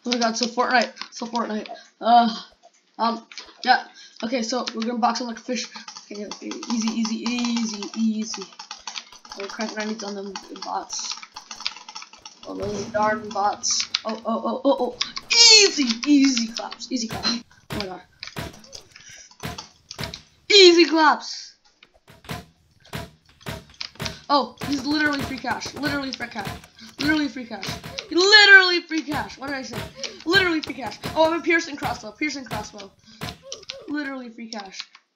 Oh my god, so Fortnite. Yeah. Okay, so we're gonna box him like a fish. Okay, easy. We'll crank 90s on them bots. Oh, those darn bots. Oh. Easy claps. Oh my god. Easy claps. Oh, he's literally free cash. Literally free cash. What did I say? Literally free cash. Oh, I'm a piercing crossbow. Literally free cash.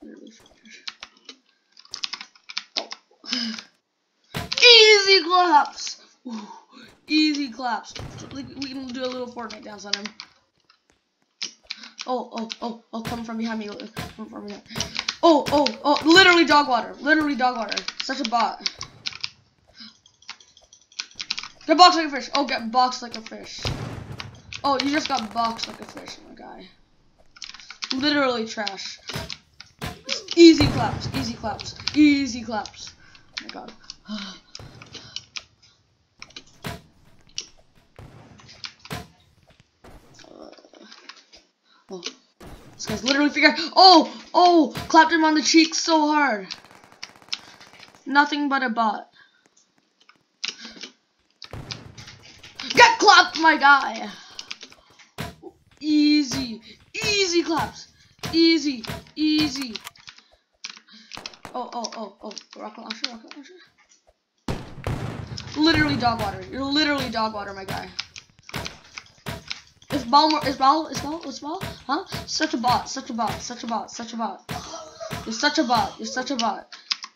Oh. Easy claps. Ooh, easy claps. We can do a little Fortnite dance on him. Oh, come from behind me. Oh, literally dog water. Such a bot. Get boxed like a fish. Oh, get boxed like a fish. Oh, you just got boxed like a fish, my guy. Literally trash. Easy claps. Oh my god. Oh, this guy's literally figured. Oh, clapped him on the cheek so hard. Nothing but a bot. Get clapped, my guy. Easy claps. Easy. Oh, rocket launcher. Literally dog water. You're literally dog water, my guy. Is ball? Huh? Such a bot. You're such a bot.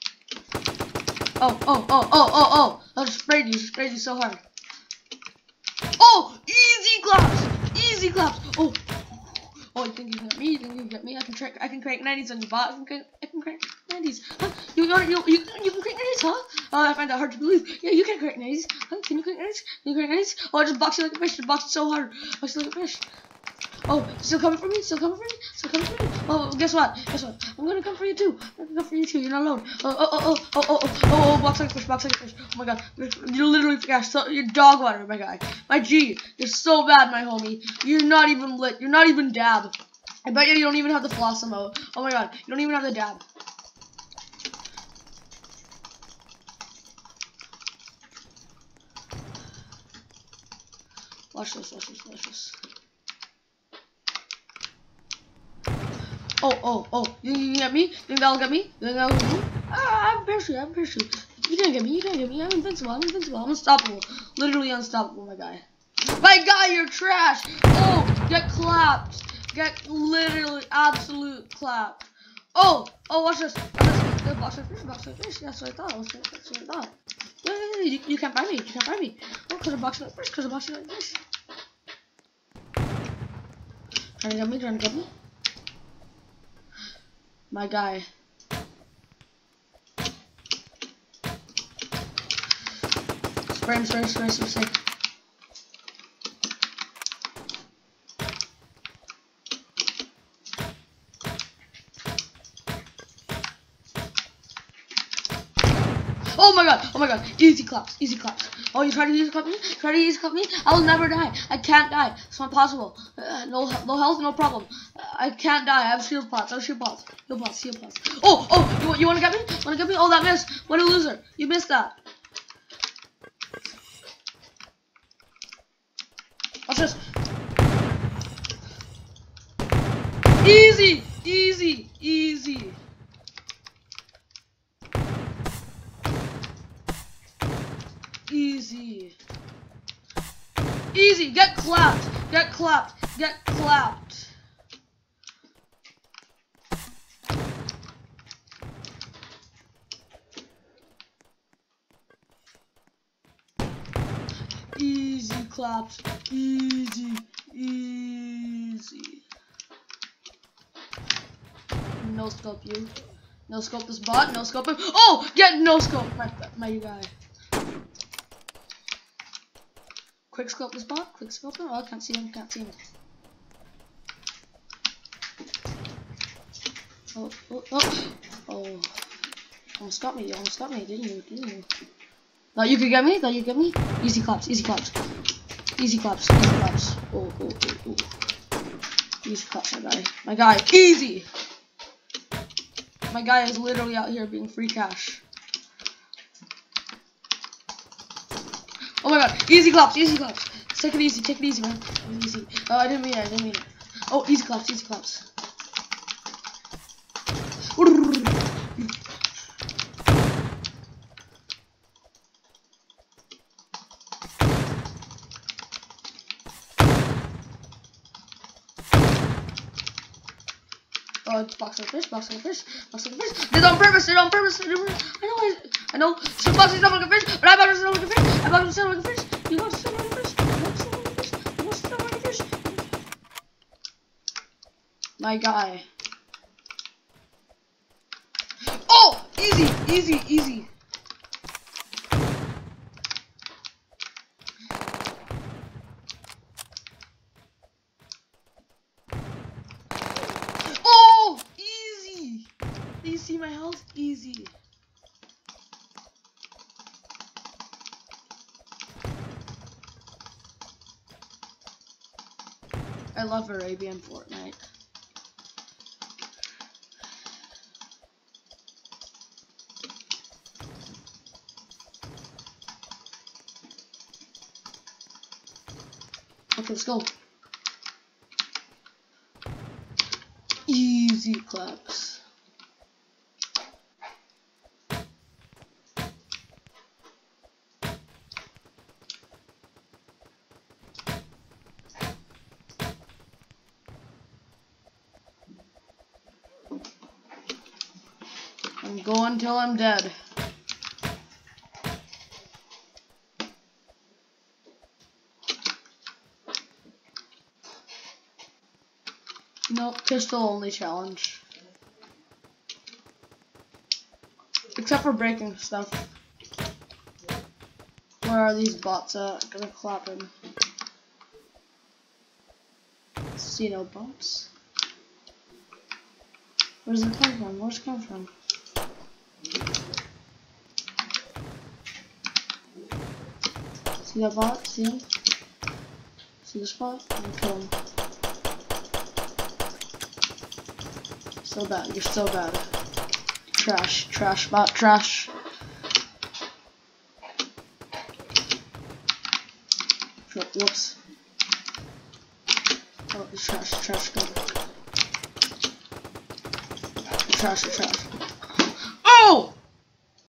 Oh. I just sprayed you so hard. Oh, easy claps. Oh, you think you can get me? I can crank 90s on your bot. I can crank 90s. Huh? You can crank 90s, huh? Oh, I find that hard to believe. Yeah, you can crank 90s. Huh? Can you crank 90s? Oh, I just boxed you like a fish. So hard. Boxed you like a fish. Oh, still coming for me? Oh, guess what? I'm gonna come for you too. You're not alone. Oh, box like a fish. Oh my god, you're literally cash. You're dog water, my guy. My G, you're so bad, my homie. You're not even lit. You're not even dab. I bet you don't even have the floss emote. Oh my god, you don't even have the dab. Watch this. Oh, you can get me? You think that'll get me? I'm parachute. You can't get me. I'm invincible. I'm unstoppable. Literally unstoppable, my guy. My guy, you're trash. Oh, get clapped. Get literally absolute clapped. Oh, watch this. Box of fish. That's what I thought. Yeah, you can't find me. Oh, because I'm boxing like fish. Trying to get me. My guy. Spray. Oh my god. Easy claps. Oh, you try to easy clap me? I'll never die. I can't die. It's not possible. No health, no problem. I can't die. I have shield pots. Shield pots. Oh, you wanna get me? Oh, that missed. What a loser. You missed that. Watch this. Easy. Get clapped. Easy claps. Easy. No scope you. No scope this bot. No scope him. Oh, get no scope, my guy. Quick scope this bot. Oh, I can't see him. Oh. Almost got me, didn't you? No, you could get me? Easy claps. Easy claps, easy claps. Oh, oh, oh, oh. Easy claps, my guy. My guy, easy! My guy is literally out here being free cash. Oh my god, easy claps, easy claps. Take it easy, man. Easy. Oh, I didn't mean it. Oh, easy claps, easy claps. Oh, box of fish. Did on purpose, I know. Some boxes don't like a fish, but I box don't like a fish. I box don't like a fish. You box don't like a fish. You box don't like a fish. My guy. Oh, easy. Oh, easy. Do you see my health? Easy. I love Arabian Fortnite. Okay, let's go. Easy claps. I'm going till I'm dead. Nope, pistol only challenge. Except for breaking stuff. Where are these bots at? I'm gonna clap him. See no bots. Where's it come from? Where's it come from? See that bot? See him? See this bot? I'm gonna kill him. So bad. You're so bad. Trash bot, trash. Whoops. Oh, it's trash, go. Trash.